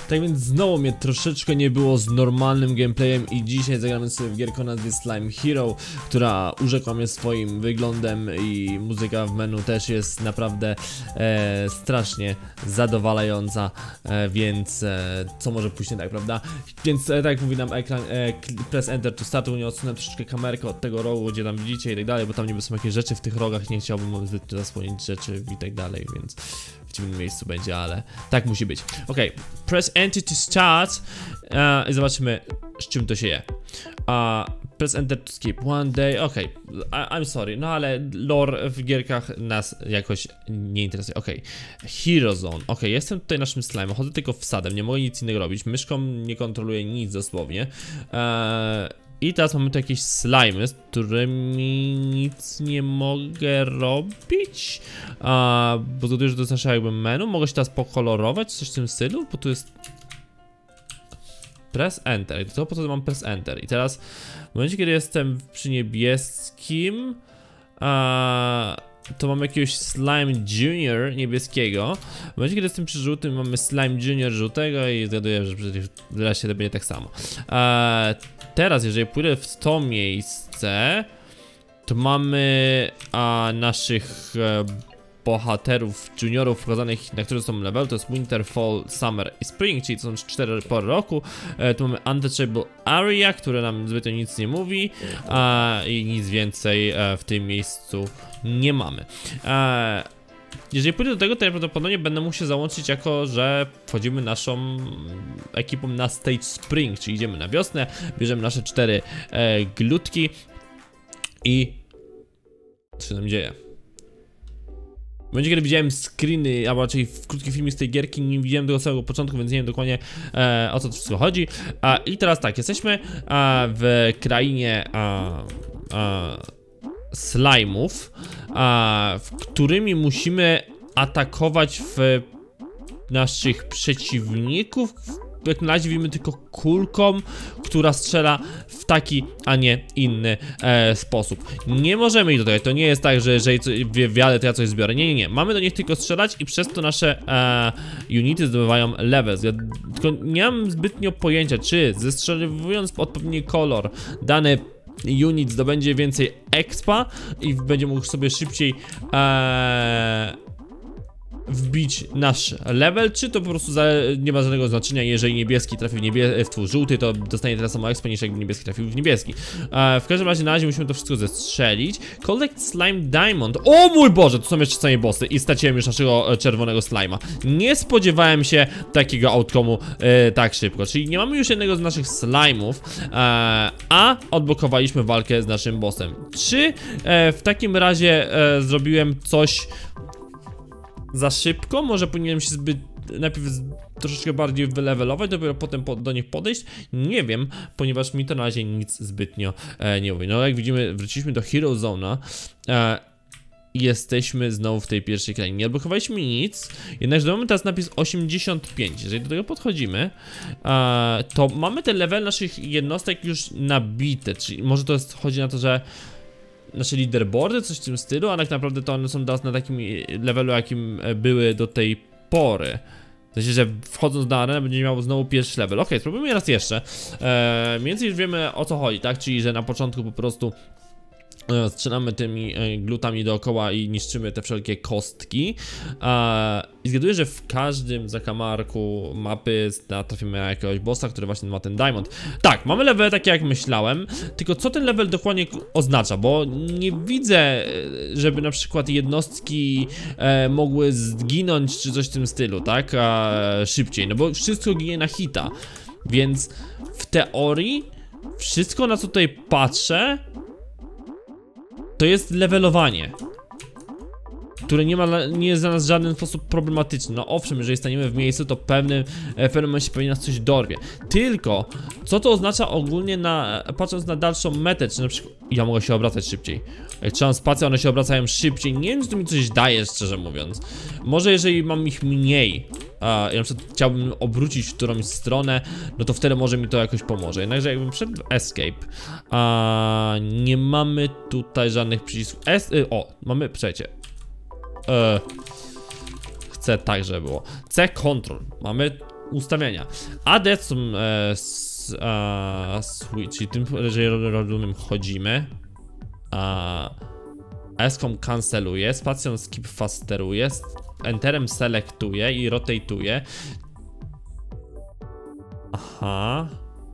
Tak więc znowu mnie troszeczkę nie było z normalnym gameplayem i dzisiaj zagramy sobie w gierkę o nazwie Slime Hero, która urzekła mnie swoim wyglądem i muzyka w menu też jest naprawdę strasznie zadowalająca, więc co może pójść nie tak, prawda? Więc tak jak mówi nam ekran, press enter to start, nie odsunę troszeczkę kamerkę od tego rogu, gdzie tam widzicie i tak dalej, bo tam niby są jakieś rzeczy w tych rogach, nie chciałbym zbyt zasłonić rzeczy i tak dalej, więc w dziwnym miejscu będzie, ale tak musi być. Ok, press enter to start i zobaczymy, z czym to się je. Press enter to skip one day, ok, I'm sorry, no ale lore w gierkach nas jakoś nie interesuje. Ok, Hero Zone, ok, jestem tutaj naszym slime, chodzę tylko wsadem, nie mogę nic innego robić, myszką nie kontroluję nic dosłownie. I teraz mamy tu jakieś slimy, z którymi nic nie mogę robić. Bo zgaduję, że to jest nasze jakby menu. Mogę się teraz pokolorować, coś w tym stylu, bo tu jest press enter. I to po co mam press enter? I teraz w momencie, kiedy jestem przy niebieskim, to mamy jakiegoś Slime Junior niebieskiego. W momencie, kiedy jestem przy żółtym, mamy Slime Junior żółtego i zgaduję, że wreszcie to będzie tak samo. Teraz, jeżeli pójdę w to miejsce, to mamy naszych bohaterów, juniorów wskazanych, na których są level. To jest Winter, Fall, Summer i Spring, czyli to są 4 pory roku. Tu mamy Untouchable Area, które nam zbytnio nic nie mówi, i nic więcej w tym miejscu nie mamy. Jeżeli pójdę do tego, to ja prawdopodobnie będę musiał załączyć jako, że wchodzimy naszą ekipą na Stage Spring, czyli idziemy na wiosnę, bierzemy nasze 4 glutki i co się tam dzieje? W momencie, kiedy widziałem screeny, albo raczej krótki filmik z tej gierki, nie widziałem tego samego początku, więc nie wiem dokładnie o co to wszystko chodzi. I teraz tak, jesteśmy w krainie slime'ów, w którymi musimy atakować w naszych przeciwników. Jak na razie widzimy tylko kulką, która strzela w taki, a nie inny sposób. Nie możemy ich dodać, to nie jest tak, że jeżeli wiadę, to ja coś zbiorę. Nie. Mamy do nich tylko strzelać i przez to nasze unity zdobywają levels. Ja tylko nie mam zbytnio pojęcia, czy zestrzeliwując odpowiedni kolor dany unit zdobędzie więcej expa i będzie mógł sobie szybciej wbić nasz level, czy to po prostu nie ma żadnego znaczenia. Jeżeli niebieski trafi w żółty, to dostanie tyle samo expa, niż jakby niebieski trafił w niebieski. W każdym razie na razie musimy to wszystko zestrzelić. Collect Slime Diamond. O mój Boże, tu są jeszcze same bossy i straciłem już naszego czerwonego slime'a. Nie spodziewałem się takiego outcome'u tak szybko, czyli nie mamy już jednego z naszych slime'ów, a odblokowaliśmy walkę z naszym bossem. Czy w takim razie zrobiłem coś za szybko? Może powinienem się najpierw troszeczkę bardziej wylevelować, dopiero potem do nich podejść? Nie wiem, ponieważ mi to na razie nic zbytnio nie mówi. No jak widzimy, wróciliśmy do Hero Zone'a. Jesteśmy znowu w tej pierwszej krainie. Nie odblokowaliśmy nic, jednakże mamy teraz napis 85. Jeżeli do tego podchodzimy, to mamy te level naszych jednostek już nabite. Czyli może to chodzi na to, że nasze leaderboardy, coś w tym stylu, a tak naprawdę to one są teraz na takim levelu, jakim były do tej pory. W sensie, że wchodząc na arenę będzie miało znowu pierwszy level. Ok, spróbujmy raz jeszcze. Mniej więcej już wiemy, o co chodzi, tak? Czyli, że na początku po prostu strzelamy tymi glutami dookoła i niszczymy te wszelkie kostki. I zgaduję, że w każdym zakamarku mapy trafimy na jakiegoś bossa, który właśnie ma ten diamond. Tak, mamy level takie jak myślałem, tylko co ten level dokładnie oznacza, bo nie widzę, żeby na przykład jednostki mogły zginąć czy coś w tym stylu, tak? Szybciej, no bo wszystko ginie na hita. Więc w teorii wszystko, na co tutaj patrzę, to jest levelowanie, które nie jest dla nas w żaden sposób problematyczne. No owszem, jeżeli staniemy w miejscu, to w pewnym momencie pewnie nas coś dorwie. Tylko, co to oznacza ogólnie patrząc na dalszą metę, czy na przykład ja mogę się obracać szybciej. Jak trzymam spację, one się obracają szybciej. Nie wiem, czy to mi coś daje, szczerze mówiąc. Może jeżeli mam ich mniej, ja na przykład chciałbym obrócić w którąś stronę, no to wtedy może mi to jakoś pomoże. Jednakże jakbym wszedł w Escape, nie mamy tutaj żadnych przycisków. Mamy, przejdzie. Chcę tak, żeby było. C Control. Mamy ustawienia. AD są czyli tym, że rozumiem, chodzimy. S-com canceluje, spacją skip fasteruje, enterem selektuje i rotateuje. Aha.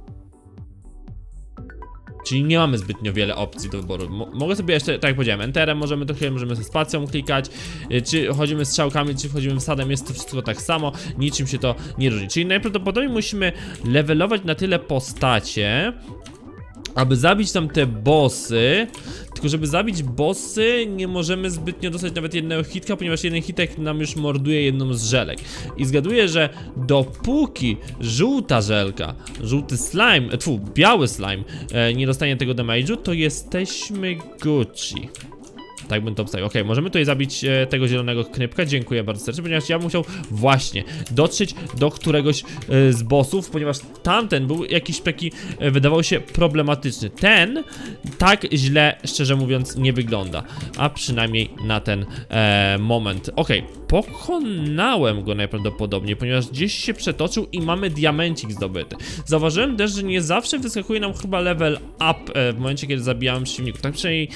Czyli nie mamy zbytnio wiele opcji do wyboru. Mogę sobie jeszcze, tak jak powiedziałem, enterem możemy sobie spacją klikać. Czy chodzimy strzałkami, czy wchodzimy wsadem, jest to wszystko tak samo. Niczym się to nie różni. Czyli najprawdopodobniej musimy levelować na tyle postacie, aby zabić tam te bossy. Tylko żeby zabić bossy nie możemy zbytnio dostać nawet jednego hitka, ponieważ jeden hitek nam już morduje jedną z żelek. I zgaduję, że dopóki żółta żelka, żółty slime, biały slime nie dostanie tego damage'u, to jesteśmy Gucci. Tak bym to obstawił. Okej, możemy tutaj zabić tego zielonego knypka. Dziękuję bardzo serdecznie, ponieważ ja bym musiał właśnie dotrzeć do któregoś z bossów, ponieważ tamten był jakiś taki, wydawał się problematyczny. Ten tak źle, szczerze mówiąc, nie wygląda. A przynajmniej na ten moment. Okej, pokonałem go najprawdopodobniej, ponieważ gdzieś się przetoczył i mamy diamencik zdobyty. Zauważyłem też, że nie zawsze wyskakuje nam chyba level up w momencie, kiedy zabijałem przeciwników. Tak przynajmniej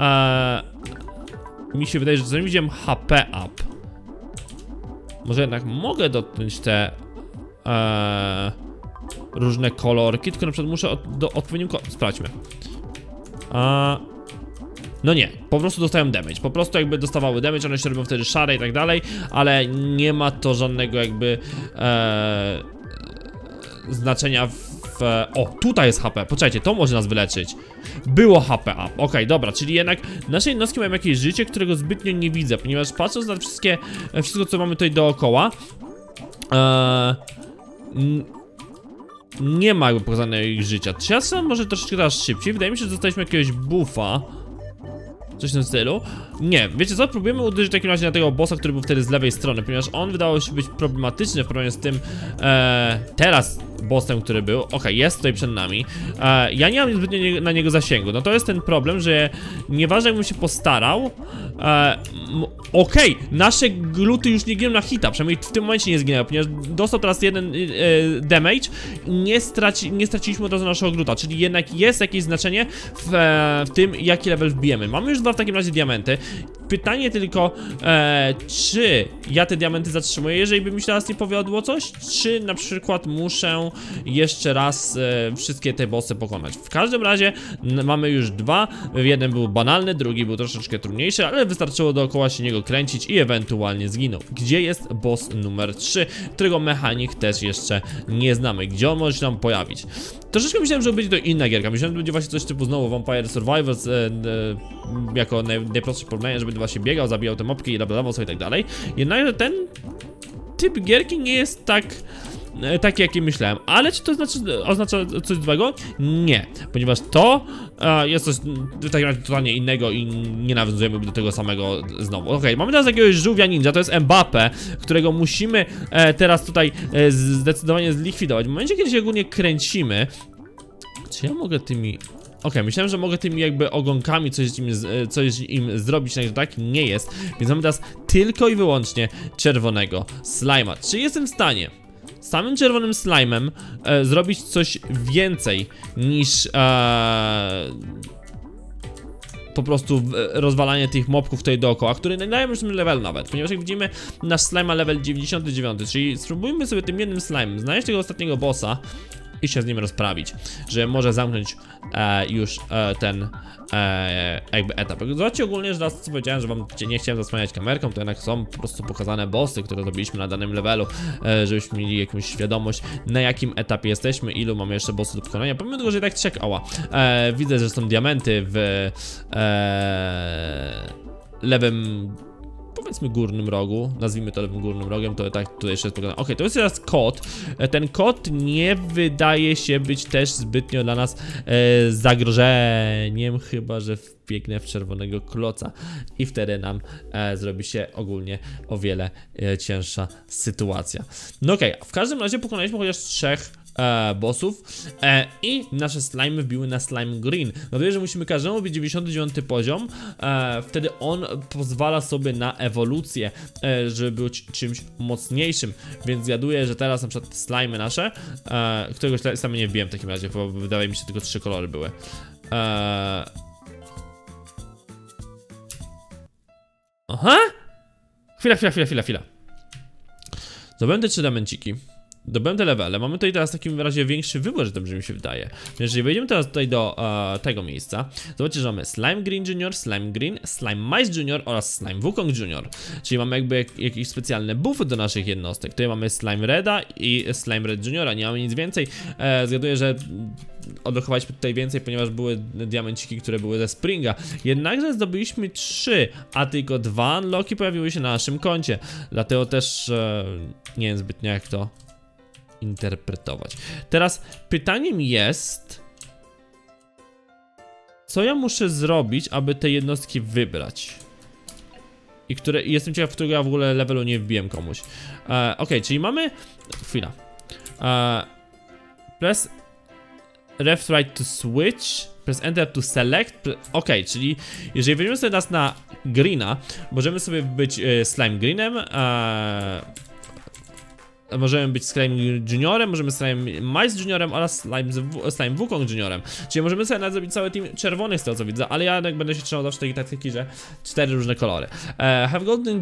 mi się wydaje, że zanim widziałem HP up. Może jednak mogę dotknąć te różne kolorki, tylko na przykład muszę odpowiednim sprawdźmy. No nie, po prostu dostają damage, po prostu jakby dostawały damage, one się robią wtedy szare i tak dalej, ale nie ma to żadnego jakby znaczenia o, tutaj jest HP, poczekajcie, to może nas wyleczyć. Było HP up, okej, dobra, czyli jednak nasze jednostki mają jakieś życie, którego zbytnio nie widzę, ponieważ patrząc na wszystko co mamy tutaj dookoła, nie ma jakby pokazanego ich życia. Czy ja sam może troszeczkę teraz szybciej? Wydaje mi się, że dostaliśmy jakiegoś buffa. Coś w tym stylu. Nie, wiecie co? Próbujemy uderzyć w takim razie na tego bossa, który był wtedy z lewej strony, ponieważ on wydawał się być problematyczny w porównaniu z tym teraz bossem, który był. Okej, jest tutaj przed nami. Ja nie mam zbytnio na niego zasięgu. No to jest ten problem, że nieważne jakbym się postarał. Okej, nasze gluty już nie giną na hita, przynajmniej w tym momencie nie zginęły, ponieważ dostał teraz jeden damage i nie straciliśmy od razu naszego gluta, czyli jednak jest jakieś znaczenie w tym, jaki level wbijemy. Mamy już dwa w takim razie diamenty. Pytanie tylko, czy ja te diamenty zatrzymuję, jeżeli by mi się teraz nie powiodło coś, czy na przykład muszę jeszcze raz wszystkie te bossy pokonać. W każdym razie mamy już dwa, jeden był banalny, drugi był troszeczkę trudniejszy, ale wystarczyło dookoła się niego kręcić i ewentualnie zginął. Gdzie jest boss numer 3, którego mechanik też jeszcze nie znamy, gdzie on może się nam pojawić. Troszeczkę myślałem, że będzie to inna gierka, myślałem, że będzie właśnie coś typu znowu Vampire Survivors jako najprostsze porównanie, żeby właśnie biegał, zabijał te mopki i levelował sobie i tak dalej. Jednak ten typ gierki nie jest taki jaki myślałem, ale czy to oznacza coś złego? Nie, ponieważ to jest coś w takim razie totalnie innego i nie nawiązujemy do tego samego znowu. Okej, mamy teraz jakiegoś żółwia ninja, to jest Mbappe, którego musimy teraz tutaj zdecydowanie zlikwidować. W momencie, kiedy się ogólnie kręcimy, czy ja mogę tymi... Okej, myślałem, że mogę tymi jakby ogonkami coś im zrobić, ale tak nie jest, więc mamy teraz tylko i wyłącznie czerwonego slima. Czy jestem w stanie samym czerwonym slime'em zrobić coś więcej niż po prostu rozwalanie tych mobków tutaj dookoła, które nie dają już level nawet, ponieważ jak widzimy nasz slime ma level 99, czyli spróbujmy sobie tym jednym slime'em znaleźć tego ostatniego bossa i się z nim rozprawić, że może zamknąć już ten jakby etap. Zobaczcie ogólnie, że raz co powiedziałem, że wam nie chciałem zasłaniać kamerką, to jednak są po prostu pokazane bossy, które zrobiliśmy na danym levelu, żebyśmy mieli jakąś świadomość, na jakim etapie jesteśmy, ilu mamy jeszcze bossów do pokonania. Pomimo tego, że i tak czekała. Widzę, że są diamenty w lewym, powiedzmy, górnym rogu, nazwijmy to lewym górnym rogiem, to tak tutaj jeszcze jest pokazane. Okej, to jest teraz kod. Ten kod nie wydaje się być też zbytnio dla nas zagrożeniem, chyba że wbiegnę w czerwonego kloca i wtedy nam zrobi się ogólnie o wiele cięższa sytuacja. No okej, w każdym razie pokonaliśmy chociaż 3 bossów i nasze slimy wbiły na slime green. No to, że musimy każdemu być 99 poziom, wtedy on pozwala sobie na ewolucję, żeby być czymś mocniejszym, więc zgaduję, że teraz na przykład slimy nasze, któregoś same nie wbiłem w takim razie, bo wydaje mi się, tylko 3 kolory były. Aha! Chwila. Zdobędę 3 diamenciki. Dobędę te levele, mamy tutaj teraz w takim razie większy wybór, że dobrze mi się wydaje. Więc jeżeli wejdziemy teraz tutaj do tego miejsca, zobaczcie, że mamy Slime Green Junior, Slime Green, Slime Mice Junior oraz Slime Wukong Junior. Czyli mamy jakby jakieś specjalne buffy do naszych jednostek. Tutaj mamy Slime Reda i Slime Red Juniora, nie mamy nic więcej. Zgaduję, że odblokowaliśmy tutaj więcej, ponieważ były diamenciki, które były ze Springa. Jednakże zdobyliśmy 3, a tylko 2 unlocki pojawiły się na naszym koncie. Dlatego też nie wiem zbytnio jak to interpretować. Teraz pytaniem jest, co ja muszę zrobić, aby te jednostki wybrać? I które, jestem ciekaw, którego ja w ogóle levelu nie wbiłem komuś. Ok, czyli mamy... Chwila. Press left right to switch. Press enter to select. Ok, czyli jeżeli weźmiemy sobie nas na greena, możemy sobie być slime greenem, możemy być Slime Juniorem, możemy Slime Mice Juniorem oraz Slime Wukong Juniorem. Czyli możemy sobie nawet zrobić cały team czerwonych z tego co widzę, ale ja jednak będę się trzymał zawsze takiej taktyki, że 4 różne kolory. Have golden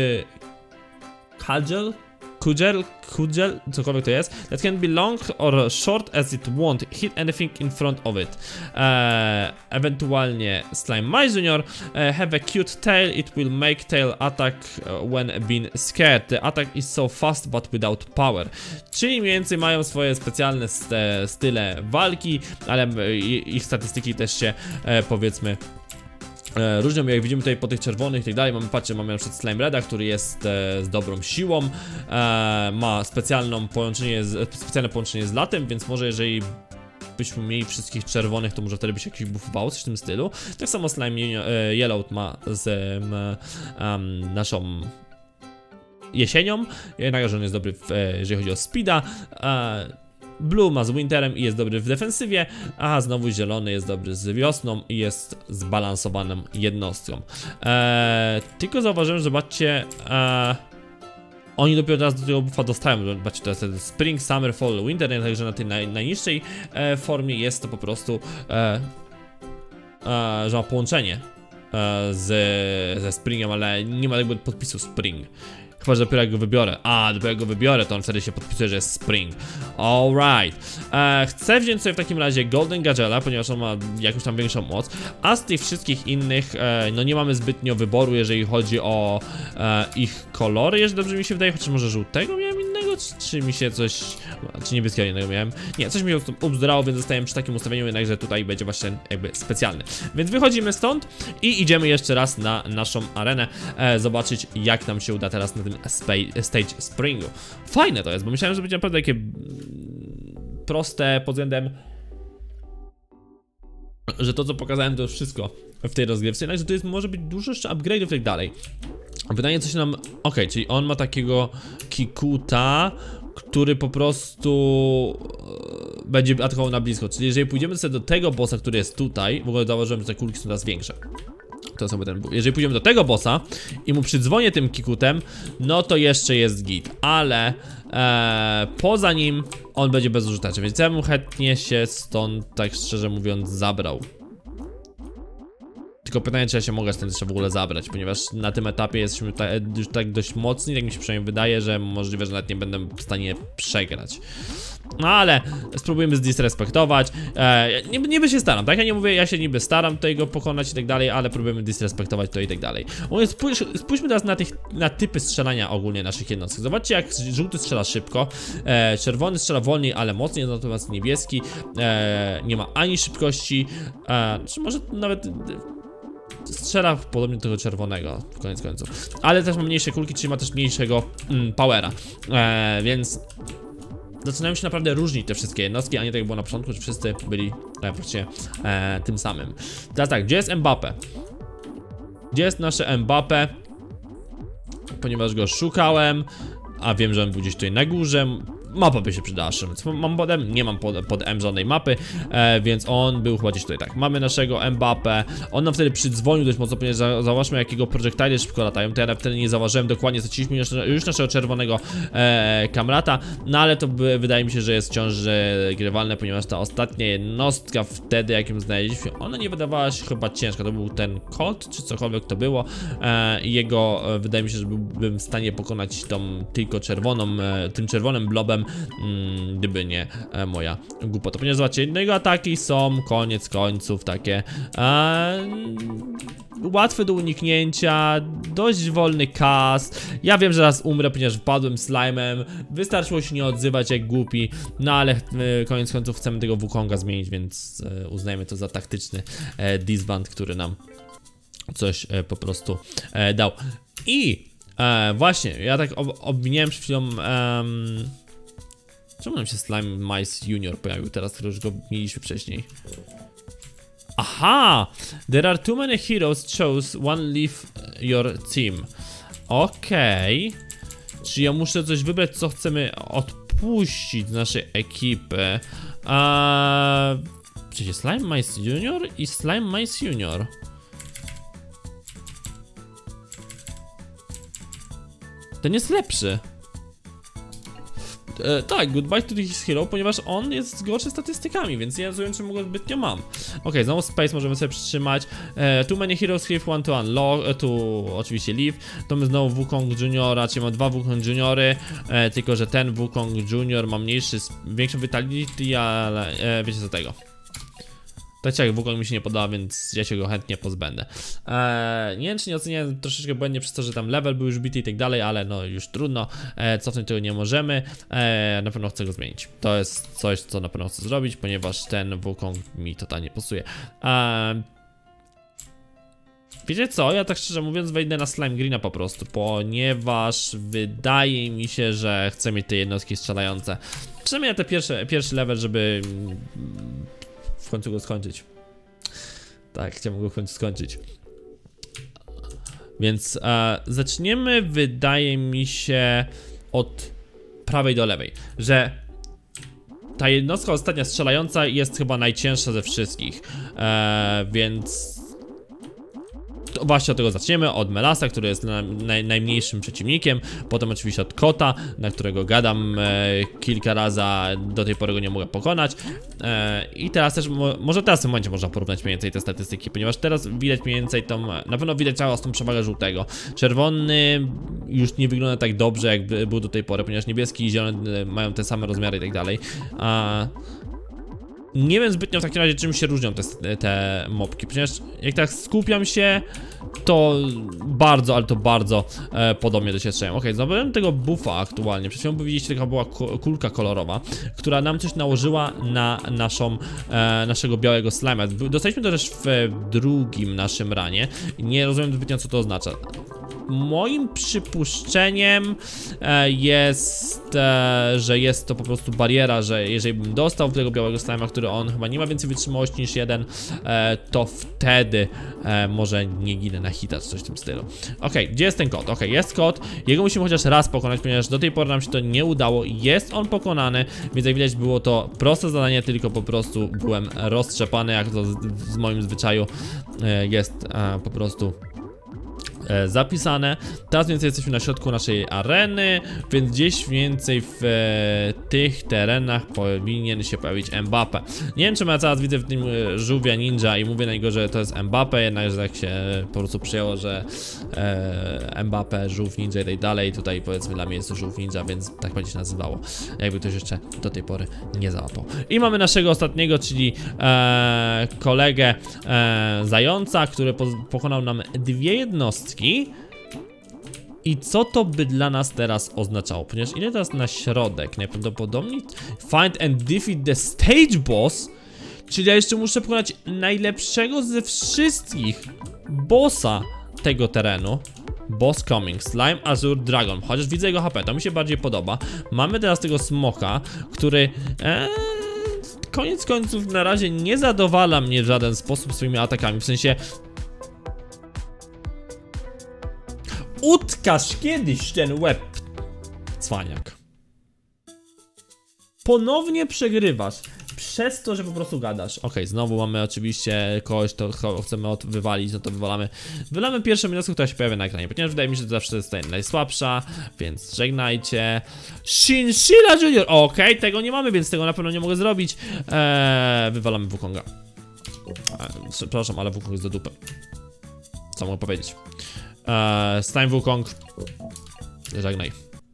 Kudgel, cokolwiek to jest, that can be long or short as it won't hit anything in front of it. Ewentualnie Slime Mice Junior, have a cute tail, it will make tail attack when being scared. The attack is so fast but without power. Czyli mniej więcej mają swoje specjalne style walki, ale ich statystyki też się powiedzmy różnią, jak widzimy tutaj po tych czerwonych i tak dalej. Patrzcie, mamy na przykład Slime Reda, który jest z dobrą siłą, ma specjalne połączenie z latem, więc może jeżeli byśmy mieli wszystkich czerwonych, to może wtedy by się jakiś buffowało, coś w tym stylu. Tak samo Slime Yellow ma z naszą jesienią, jednakże on jest dobry jeżeli chodzi o speeda. Blue ma z Winterem i jest dobry w defensywie, a znowu zielony jest dobry z wiosną i jest zbalansowaną jednostką. Tylko zauważyłem, że zobaczcie, oni dopiero teraz do tego buffa dostają. Zobaczcie, to jest Spring, Summer, Fall, Winter, także na tej najniższej formie jest to po prostu, że ma połączenie ze Springiem, ale nie ma jakby podpisu Spring. Chyba, że dopiero jak go wybiorę. Dopiero jak go wybiorę, to on wtedy się podpisuje, że jest Spring. Alright. Chcę wziąć sobie w takim razie Golden Gazella, ponieważ on ma jakąś tam większą moc. A z tych wszystkich innych, no nie mamy zbytnio wyboru, jeżeli chodzi o ich kolory, jeżeli dobrze mi się wydaje. Chociaż może żółtego miałem innego, czy mi się coś... Czy niebieskiego innego miałem? Nie, coś mi się ubzdrało, więc zostałem przy takim ustawieniu, jednakże tutaj będzie właśnie jakby specjalny. Więc wychodzimy stąd i idziemy jeszcze raz na naszą arenę, zobaczyć jak nam się uda teraz na tym stage Springu. Fajne to jest, bo myślałem, że będzie naprawdę takie proste pod względem, że to co pokazałem to już wszystko w tej rozgrywce, jednakże to jest, może być dużo jeszcze upgrade'ów i tak dalej. Pytanie co się nam... Ok, czyli on ma takiego Kikuta, który po prostu będzie atakował na blisko. Czyli jeżeli pójdziemy sobie do tego bossa, który jest tutaj, w ogóle zauważyłem, że te kulki są teraz większe. To sobie ten... Jeżeli pójdziemy do tego bossa i mu przydzwonię tym Kikutem, no to jeszcze jest git, ale poza nim on będzie bezużyteczny, więc ja bym chętnie się stąd, tak szczerze mówiąc, zabrał. Tylko pytanie, czy ja się mogę stąd jeszcze w ogóle zabrać, ponieważ na tym etapie jesteśmy już tak dość mocni, tak mi się przynajmniej wydaje, że możliwe, że nawet nie będę w stanie przegrać. No ale spróbujemy zdisrespektować. Niby się staram, tak? Ja nie mówię, ja się niby staram tutaj go pokonać i tak dalej, ale próbujemy disrespektować to i tak dalej. Spójrzmy teraz na typy strzelania ogólnie naszych jednostek. Zobaczcie, jak żółty strzela szybko, czerwony strzela wolniej, ale mocniej, natomiast niebieski nie ma ani szybkości, czy może nawet strzela podobnie do tego czerwonego, w koniec końców. Ale też ma mniejsze kulki, czyli ma też mniejszego powera, więc zaczynają się naprawdę różnić te wszystkie jednostki, a nie tak jak było na początku, że wszyscy byli właściwie tym samym. Teraz tak, gdzie jest Mbappé? Gdzie jest nasze Mbappé? Ponieważ go szukałem, a wiem, że on był gdzieś tutaj na górze. mapa by się przydała, mam pod M, nie mam pod M żadnej mapy, więc on był chyba gdzieś tutaj, tak. Mamy naszego Mbappé, on nam wtedy przydzwonił dość mocno, ponieważ zauważmy jakiego projectile szybko latają, to ja wtedy nie zauważyłem dokładnie, straciliśmy już naszego czerwonego kamrata, no ale to wydaje mi się, że jest wciąż grywalne, ponieważ ta ostatnia jednostka wtedy, jak ją znaleźliśmy, ona nie wydawała się chyba ciężka, to był ten kot, czy cokolwiek to było, i jego, wydaje mi się, że byłbym w stanie pokonać tą tylko czerwoną, tym czerwonym blobem, gdyby nie moja głupota. Ponieważ zobaczcie, no jego ataki są koniec końców takie łatwe do uniknięcia, dość wolny cast. Ja wiem, że raz umrę, ponieważ wpadłem slime'em, wystarczyło się nie odzywać jak głupi, no ale koniec końców chcemy tego Wukonga zmienić, więc uznajmy to za taktyczny disband, który nam coś po prostu dał. I właśnie, ja tak obwiniałem przed chwilą, czemu nam się Slime Mice Junior pojawił teraz, który już go mieliśmy wcześniej? Aha! There are too many heroes, chose one leave your team. Okej. Czy ja muszę coś wybrać, co chcemy odpuścić z naszej ekipy? Przecież Slime Mice Junior i Slime Mice Junior. Ten jest lepszy. Tak, goodbye to his hero, ponieważ on jest gorszy statystykami, więc nie rozumiem, czemu go zbytnio mam. Okej, znowu space możemy sobie przytrzymać. Too many heroes leave one to unlock, tu oczywiście leave. To my znowu Wukong Juniora, czyli mam dwa Wukong Juniory, tylko że ten Wukong Junior ma większą vitality, ale wiecie co tego. Tak jak Wukong mi się nie podoba, więc ja się go chętnie pozbędę. Nie wiem, czy nie oceniałem troszeczkę błędnie przez to, że tam level był już bity i tak dalej, ale no już trudno, cofnąć tego nie możemy. Na pewno chcę go zmienić. To jest coś, co na pewno chcę zrobić, ponieważ ten Wukong mi totalnie pasuje. Wiecie co, ja tak szczerze mówiąc wejdę na Slime Greena po prostu, ponieważ wydaje mi się, że chcę mieć te jednostki strzelające. Przynajmniej na te pierwszy level, żeby w końcu go skończyć. Tak, chciałbym go w końcu skończyć. Więc zaczniemy, wydaje mi się, od prawej do lewej, że ta jednostka ostatnia strzelająca jest chyba najcięższa ze wszystkich, więc to właśnie od tego zaczniemy, od Melasa, który jest najmniejszym przeciwnikiem, potem oczywiście od Kota, na którego gadam kilka razy, a do tej pory go nie mogę pokonać. I teraz też, może teraz w tym momencie można porównać mniej więcej te statystyki, ponieważ teraz widać mniej więcej tą, na pewno widać całą tą przewagę żółtego. Czerwony już nie wygląda tak dobrze, jak był do tej pory, ponieważ niebieski i zielony mają te same rozmiary i tak dalej. Nie wiem zbytnio w takim razie, czym się różnią te mopki, ponieważ jak tak skupiam się, to bardzo, ale to bardzo podobnie do siebie strzelają. Okej, zdobyłem tego buffa aktualnie. Przed chwilą widzieliście, taka była kulka kolorowa, która nam coś nałożyła na naszego białego slime'a. Dostaliśmy to też w drugim naszym ranie. Nie rozumiem zbytnio, co to oznacza. Moim przypuszczeniem jest, że jest to po prostu bariera, że jeżeli bym dostał tego białego slime'a, który on chyba nie ma więcej wytrzymałości niż jeden, to wtedy może nie ginę na hita czy coś w tym stylu. Okej, gdzie jest ten kot? Okej, jest kot, jego musimy chociaż raz pokonać, ponieważ do tej pory nam się to nie udało. Jest on pokonany, więc jak widać było to proste zadanie, tylko po prostu byłem roztrzepany, jak to z moim zwyczaju jest po prostu zapisane. Teraz więcej jesteśmy na środku naszej areny, więc gdzieś więcej w tych terenach powinien się pojawić Mbappé. Nie wiem, czy ja teraz widzę w tym żółwia ninja i mówię na niego, że to jest Mbappé, jednakże tak się po prostu przyjęło, że Mbappé, żółw ninja i tak dalej. Tutaj powiedzmy dla mnie jest to żółw ninja, więc tak będzie się nazywało, jakby ktoś jeszcze do tej pory nie załapał. I mamy naszego ostatniego, czyli kolegę zająca, który pokonał nam dwie jednostki. I co to by dla nas teraz oznaczało? Ponieważ idę teraz na środek, najprawdopodobniej find and defeat the stage boss. Czyli ja jeszcze muszę pokonać najlepszego ze wszystkich bossa tego terenu. Boss coming, Slime Azure Dragon. Chociaż widzę jego HP, to mi się bardziej podoba. Mamy teraz tego smoka, który koniec końców na razie nie zadowala mnie w żaden sposób swoimi atakami. W sensie utkasz kiedyś ten łeb, cwaniak. ponownie przegrywasz przez to, że po prostu gadasz. Okej, znowu mamy oczywiście kogoś, to chcemy wywalić, no to wylamy pierwszą minuskę, która się pojawia na ekranie, ponieważ wydaje mi się, że zawsze jest najsłabsza, więc żegnajcie. Chinchilla Junior, okej, tego nie mamy, więc tego na pewno nie mogę zrobić. Wywalamy Wukonga. Przepraszam, ale Wukong jest do dupy. Co mogę powiedzieć? Stein Wukong. Żegnaj.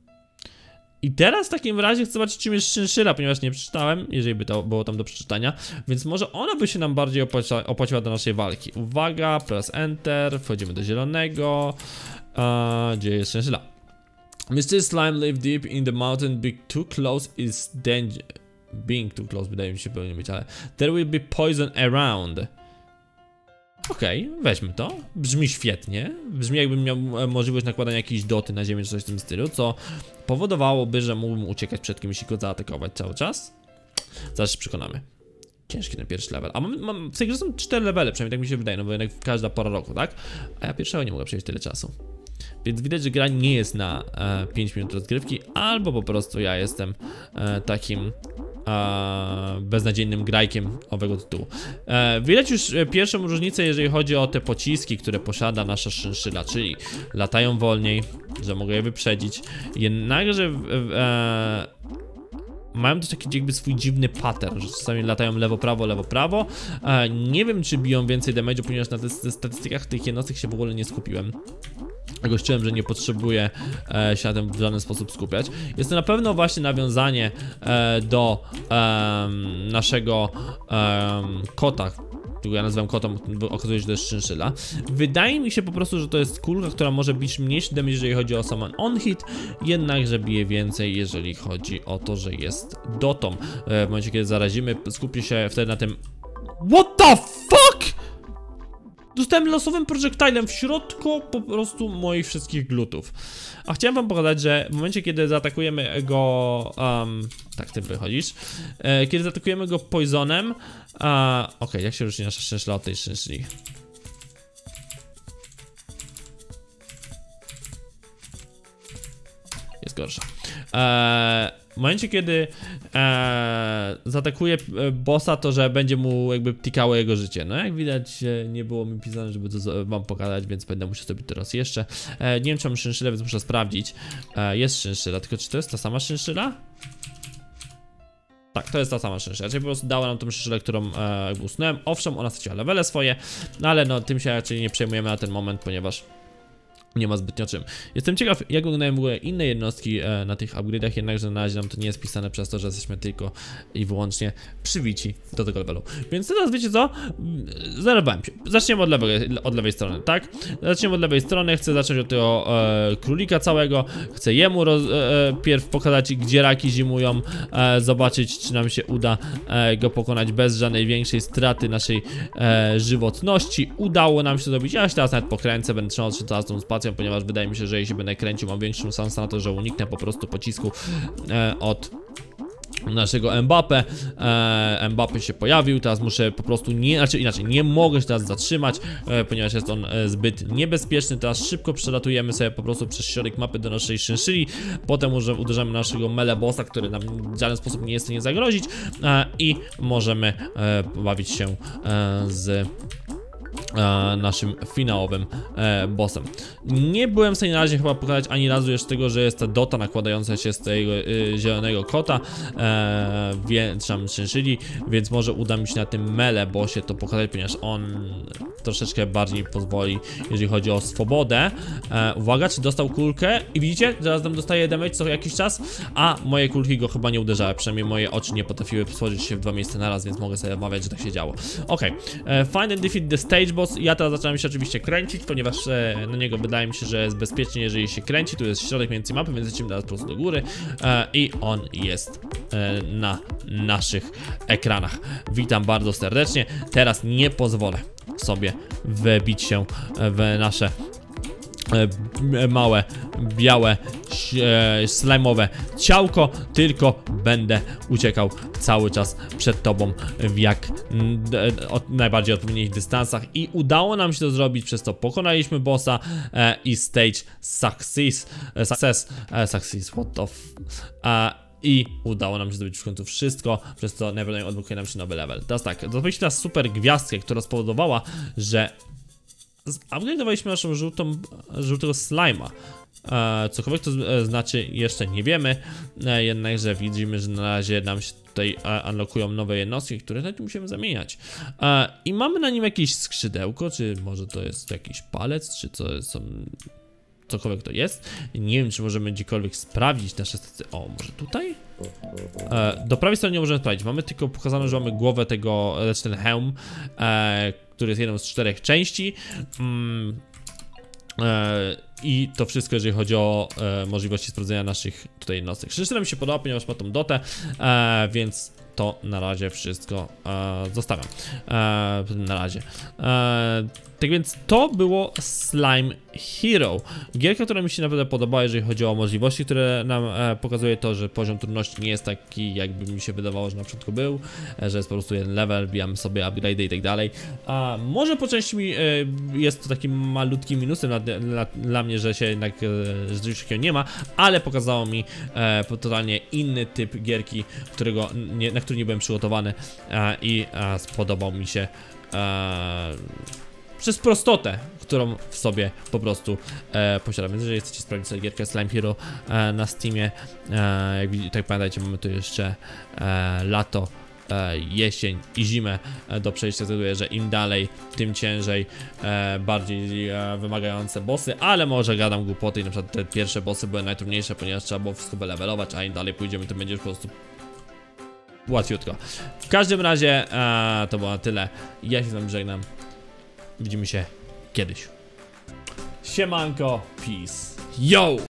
I teraz w takim razie chcę zobaczyć, czym jest Chinchilla, ponieważ nie przeczytałem, jeżeli by to było tam do przeczytania, więc może ona by się nam bardziej opłaciła do naszej walki. Uwaga, press enter, wchodzimy do zielonego. Gdzie jest Chinchilla? Mr. Slime live deep in the mountain, being too close is danger. Being too close wydaje mi się powinien być, ale there will be poison around. Okej, weźmy to. Brzmi świetnie. Brzmi jakbym miał możliwość nakładania jakiejś doty na ziemię czy coś w tym stylu, co powodowałoby, że mógłbym uciekać przed kimś i go zaatakować cały czas. Zaraz się przekonamy. Ciężki ten pierwszy level. A w tej grze są 4 levele, przynajmniej tak mi się wydaje, no bo jednak każda pora roku, tak? A ja pierwszego nie mogę przejść tyle czasu. Więc widać, że gra nie jest na 5 minut rozgrywki, albo po prostu ja jestem takim beznadziejnym grajkiem owego tytułu. Widać już pierwszą różnicę, jeżeli chodzi o te pociski, które posiada nasza Chinchilla, czyli latają wolniej, że mogę je wyprzedzić, jednakże mają też taki jakby swój dziwny pattern, że czasami latają lewo, prawo. Nie wiem, czy biją więcej damage'u, ponieważ na tych statystykach tych jednostek się w ogóle nie skupiłem. Gościłem, że nie potrzebuję się na tym w żaden sposób skupiać. Jest to na pewno właśnie nawiązanie do naszego kota, którego ja nazywam kotem, bo okazuje się, że to jest Chinchilla. Wydaje mi się po prostu, że to jest kulka, która może bić mniejszy damage, jeżeli chodzi o sam on-hit, jednakże bije więcej, jeżeli chodzi o to, że jest dotą. W momencie, kiedy zarazimy, skupię się wtedy na tym... What the fuck?! Dostałem losowym projektilem w środku po prostu moich wszystkich glutów. A chciałem wam pokazać, że w momencie, kiedy zaatakujemy go... tak, ty wychodzisz. Kiedy zaatakujemy go poisonem... Okej, jak się różni nasza Chinchilla od tej Chinchilli? Jest gorsza. W momencie, kiedy zaatakuje bossa, to że będzie mu jakby tikało jego życie. No jak widać, nie było mi pisane, żeby to wam pokazać, więc będę musiał zrobić teraz jeszcze. Nie wiem, czy mam Chinchillę, więc muszę sprawdzić. Jest Chinchilla, tylko czy to jest ta sama Chinchilla? Tak, to jest ta sama Chinchilla, czyli po prostu dała nam tą Chinchillę, którą usunąłem. Owszem, ona straciła levele swoje, no ale no tym się raczej nie przejmujemy na ten moment, ponieważ nie ma zbytnio czym. Jestem ciekaw, jak wyglądają w ogóle inne jednostki na tych upgrade'ach, jednakże na razie nam to nie jest pisane przez to, że jesteśmy tylko i wyłącznie przybici do tego levelu. Więc teraz wiecie co? Zerwałem się. Zaczniemy od lewej strony, tak? Zaczniemy od lewej strony, chcę zacząć od tego królika całego. Chcę jemu pierw pokazać, gdzie raki zimują, zobaczyć, czy nam się uda go pokonać bez żadnej większej straty naszej żywotności. Udało nam się zrobić. Ja się teraz nawet pokręcę, będę trzymał się teraz tą spacją, ponieważ wydaje mi się, że jeśli będę kręcił, mam większą szansę na to, że uniknę po prostu pocisku od naszego Mbappé. Mbappé się pojawił, teraz muszę po prostu inaczej, nie mogę się teraz zatrzymać, ponieważ jest on zbyt niebezpieczny. Teraz szybko przelatujemy sobie po prostu przez środek mapy do naszej Chinchilli, potem uderzamy naszego melee bossa, który nam w żaden sposób nie jest w stanie zagrozić, i możemy bawić się z naszym finałowym bossem. Nie byłem w stanie na razie chyba pokazać ani razu jeszcze tego, że jest ta dota nakładająca się z tego zielonego kota, tam Chinchilli, więc może uda mi się na tym melee bossie to pokazać, ponieważ on troszeczkę bardziej pozwoli, jeżeli chodzi o swobodę. Uwaga, czy dostał kulkę i widzicie, zaraz tam dostaje damage co jakiś czas, a moje kulki go chyba nie uderzały, przynajmniej moje oczy nie potrafiły stworzyć się w dwa miejsca naraz, więc mogę sobie omawiać, że tak się działo. Okej, find and defeat the stage boss. Ja teraz zacząłem się oczywiście kręcić, ponieważ na niego wydaje mi się, że jest bezpiecznie, jeżeli się kręci. Tu jest środek między mapy, więc lecimy teraz po prostu do góry i on jest na naszych ekranach. Witam bardzo serdecznie. Teraz nie pozwolę sobie wbić się w nasze małe, białe, slajmowe ciałko, tylko będę uciekał cały czas przed tobą w jak najbardziej odpowiednich dystansach i udało nam się to zrobić, przez to pokonaliśmy bossa i stage success, what the I udało nam się zdobyć w końcu wszystko, przez co najprawdopodobniej odblokuje nam się nowy level. Teraz tak, zdobyliśmy teraz super gwiazdkę, która spowodowała, że upgrade'owaliśmy naszą żółtego slime'a. Cokolwiek to znaczy jeszcze nie wiemy, jednakże widzimy, że na razie nam się tutaj unlockują nowe jednostki, które nawet musimy zamieniać. I mamy na nim jakieś skrzydełko, czy może to jest jakiś palec, czy co są... Cokolwiek to jest. Nie wiem, czy możemy gdziekolwiek sprawdzić nasze stacje. O, może tutaj? Do prawej strony nie możemy sprawdzić. Mamy tylko pokazane, że mamy głowę tego, znaczy ten hełm, który jest jedną z 4 części. I to wszystko, jeżeli chodzi o możliwości sprawdzenia naszych tutaj jednostek. Szczerze nam się podoba, ponieważ ma tą dotę, więc to na razie wszystko zostawiam. Na razie. Tak więc to było Slime Hero. Gierka, która mi się naprawdę podobała, jeżeli chodzi o możliwości, które nam pokazuje to, że poziom trudności nie jest taki, jakby mi się wydawało, że na początku był, że jest po prostu jeden level, wbijam sobie upgrade'y i tak dalej. Może po części jest to takim malutkim minusem dla mnie, że się jednak że czegoś takiego nie ma, ale pokazało mi totalnie inny typ gierki, na który nie byłem przygotowany i spodobał mi się przez prostotę, którą w sobie po prostu posiadam. Więc jeżeli chcecie sprawdzić sobie gierkę Slime Hero na Steamie, tak pamiętajcie, mamy tu jeszcze lato, jesień i zimę do przejścia. Zgaduję, że im dalej, tym ciężej, bardziej wymagające bossy, ale może gadam głupoty i na przykład te pierwsze bossy były najtrudniejsze, ponieważ trzeba było wszystko levelować, a im dalej pójdziemy, to będzie po prostu łatwiutko. W każdym razie to było na tyle. Ja się z wami żegnam. Widzimy się kiedyś. Siemanko, peace. Yo!